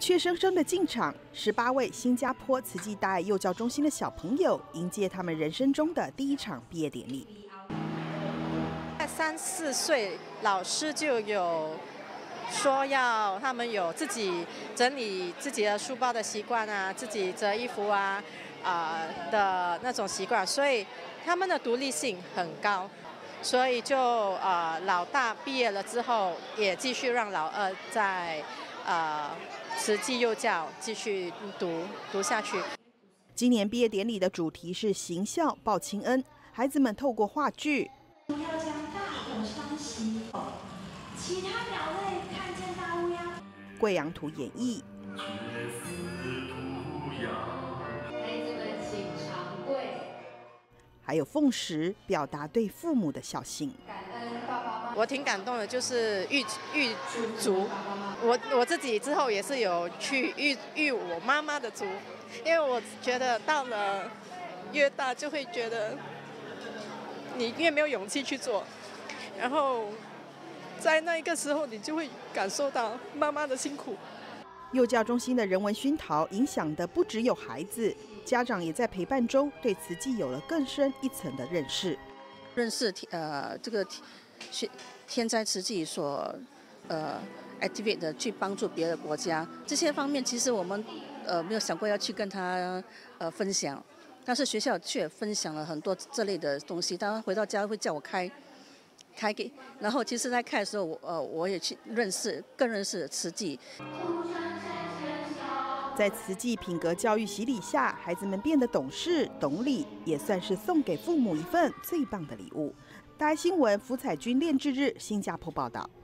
怯生生的进场，18位新加坡慈济大爱幼教中心的小朋友迎接他们人生中的第一场毕业典礼。 3、4岁，老师就有说要他们有自己整理自己的书包的习惯啊，自己折衣服啊的那种习惯，所以他们的独立性很高。所以就老大毕业了之后，也继续让老二在慈济幼教继续读下去。 今年毕业典礼的主题是行孝报亲恩，孩子们透过话剧。 要将大火烧熄，其他鸟类看见大乌鸦。 贵阳图演绎。 孩子们请长跪。 还有奉食，表达对父母的孝心。 感恩爸爸妈妈。 我挺感动的，就是玉足。我自己之后也是有去玉我妈妈的足，因为我觉得到了越大就会觉得你越没有勇气去做，然后在那一个时候你就会感受到妈妈的辛苦。 幼教中心的人文熏陶影响的不只有孩子，家长也在陪伴中对慈济有了更深一层的认识。 认识这个天灾慈济所activate 的去帮助别的国家这些方面，其实我们没有想过要去跟他分享，但是学校却分享了很多这类的东西。当然回到家会叫我开给，然后其实在开的时候，我也去更认识慈济。 在慈济品格教育洗礼下，孩子们变得懂事懂礼，也算是送给父母一份最棒的礼物。大爱新闻福彩君练志日新加坡报道。